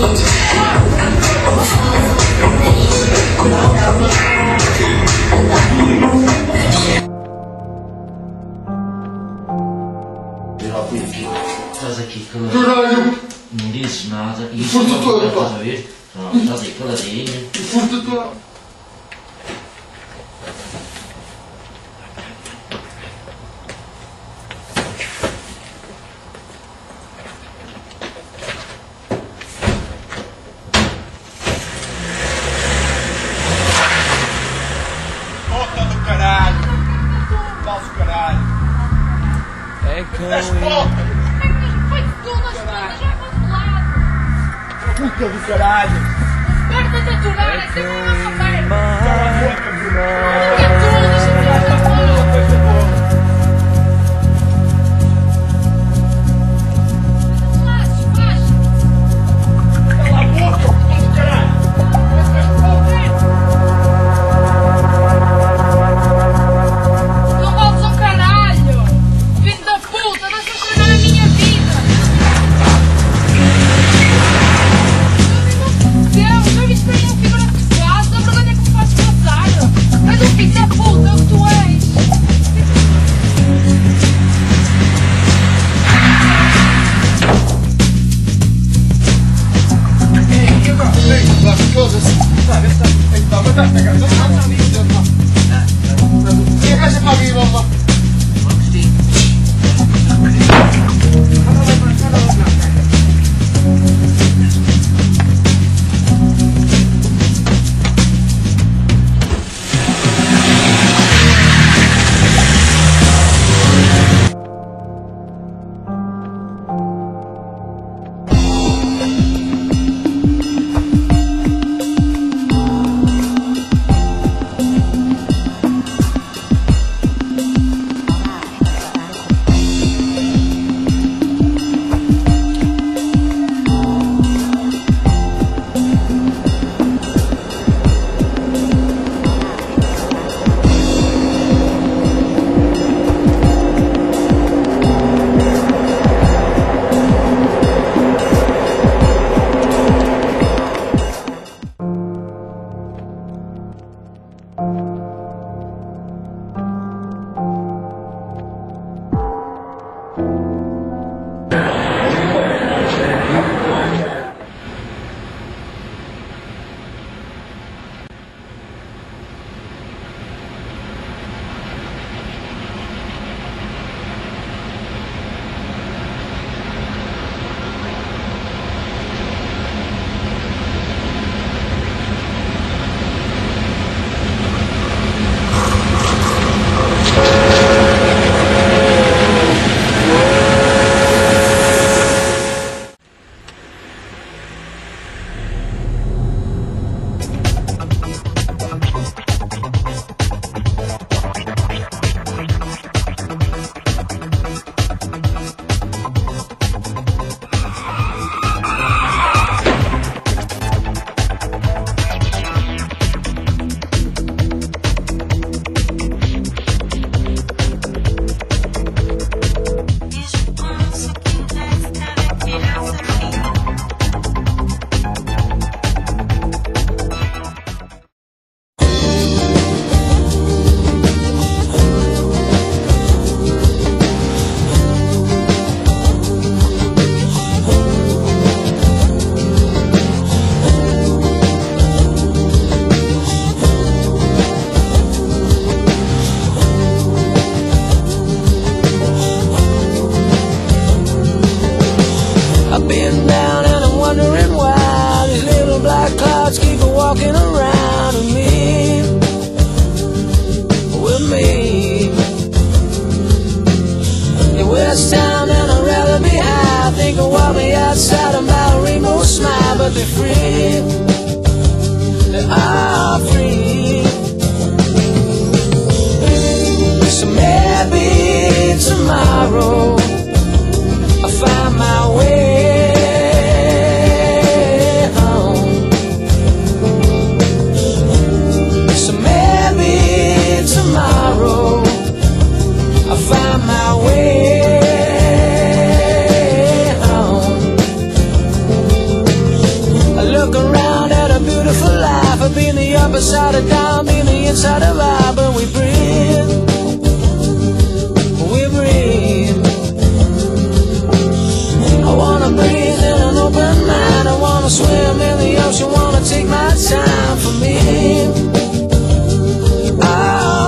Estás aqui caladinho. Não dizes nada. E isto não estás a ver? Estás aí caladinho. Puta do caralho! Falso caralho! É que Puta do caralho! Corta-te a aturar, é sempre uma rapaz! Cala a boca, Bruno! Que tu deixa-me ver esta porra! Coisa boa! Cala a boca, puta do caralho! Não voltes ao caralho! Filho da puta, deixa-me estragar a minha vida! Deus, já viste para mim um figura de casa? A verdade é que me faz passar! És um filho da puta, é o que tu és! I've been down and I'm wondering why these little black clouds keep walking around with me. In West Town and I'd rather be high. Think of walk me outside and buy a rainbow smile, but be free.